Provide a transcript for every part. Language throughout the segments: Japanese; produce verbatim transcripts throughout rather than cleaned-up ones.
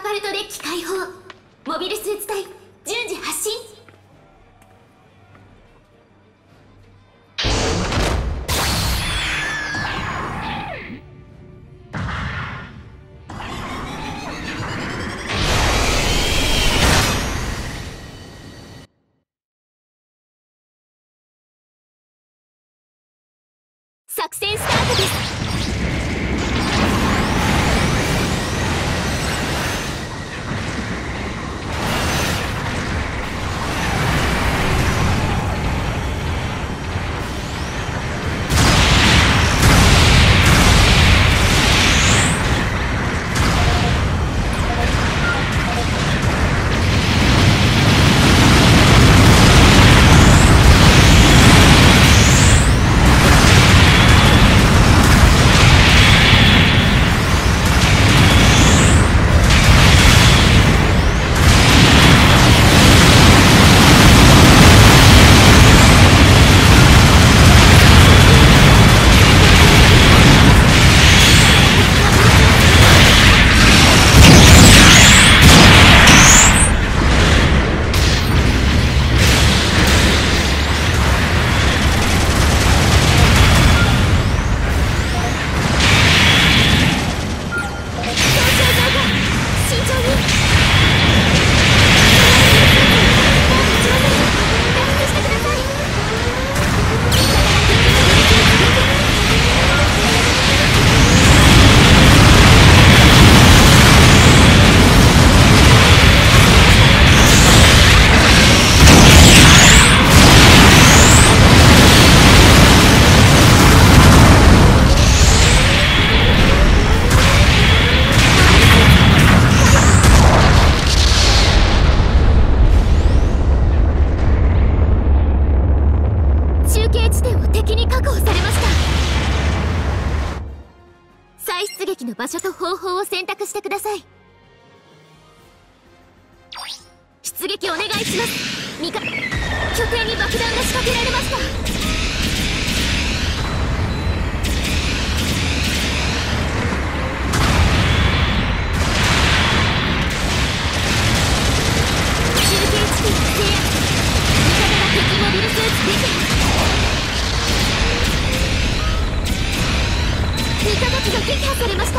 パルトデッキ開放。モビルスーツ隊順次発進。作戦スタートです。場所と方法を選択してください。出撃お願いします。味方拠点に爆弾が仕掛けられました。中継地点を制圧。味方が敵モビルスーツ出てます。味方機が撃破されました。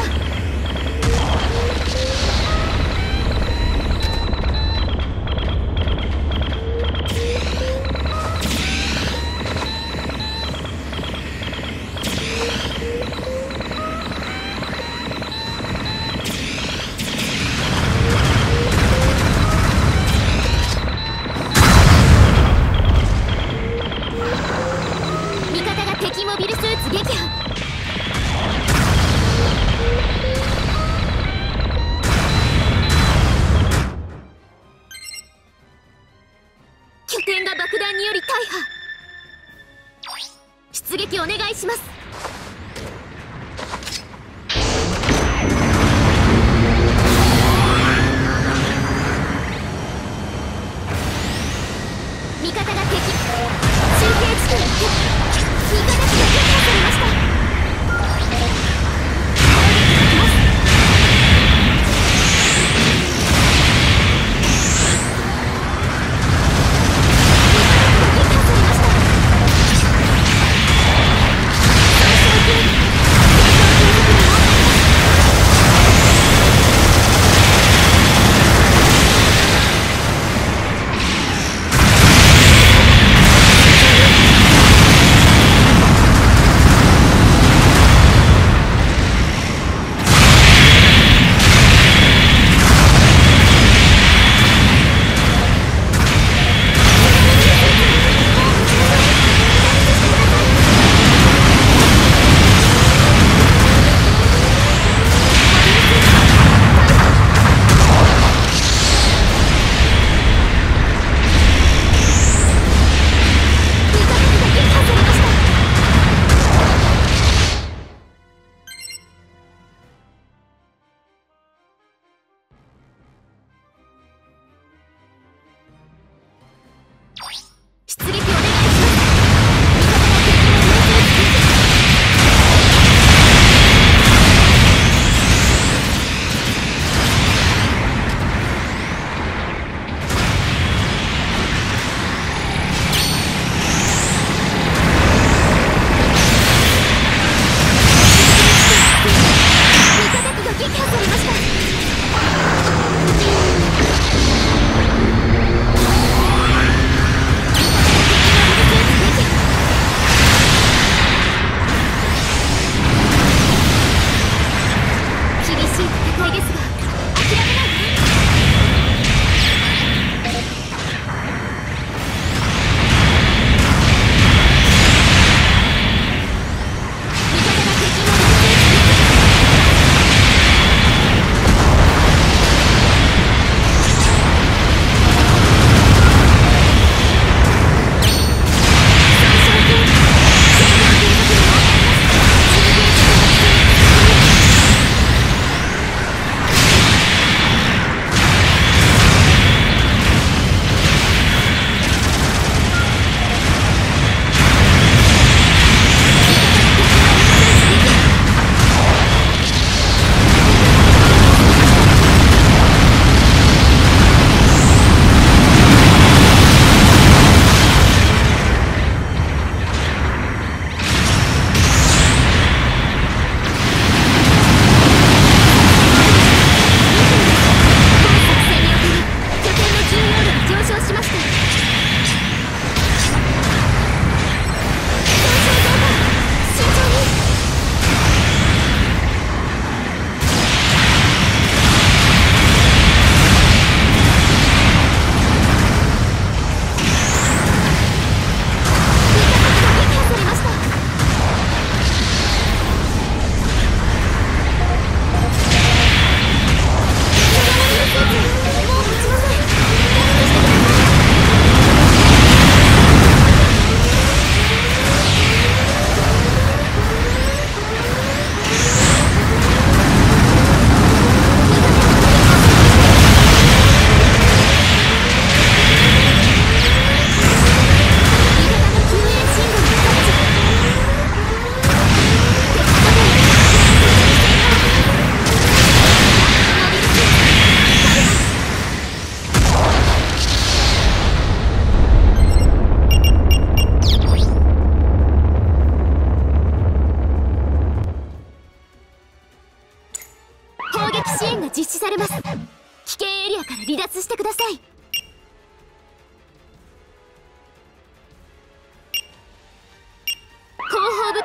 味方が敵モビルスーツ撃破。拠点が爆弾により大破。出撃お願いします。味方が敵中継地点に敵味方機が撃破されました。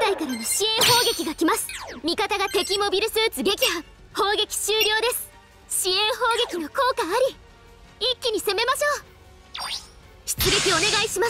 隊からの支援砲撃が来ます。味方が敵モビルスーツ撃破。砲撃終了です。支援砲撃の効果あり。一気に攻めましょう。出撃お願いします。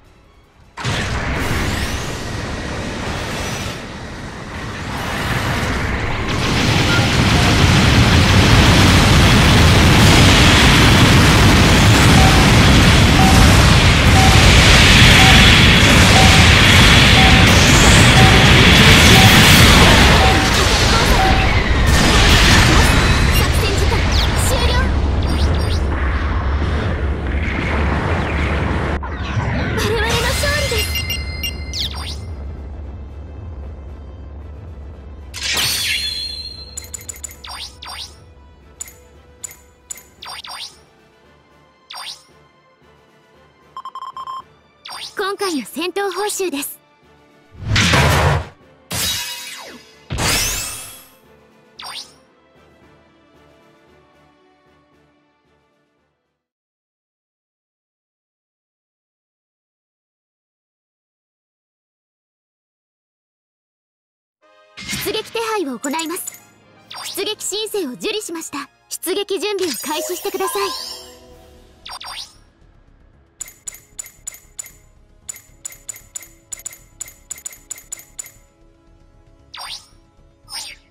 今回の戦闘報酬です。出撃手配を行います。出撃申請を受理しました。出撃準備を開始してください。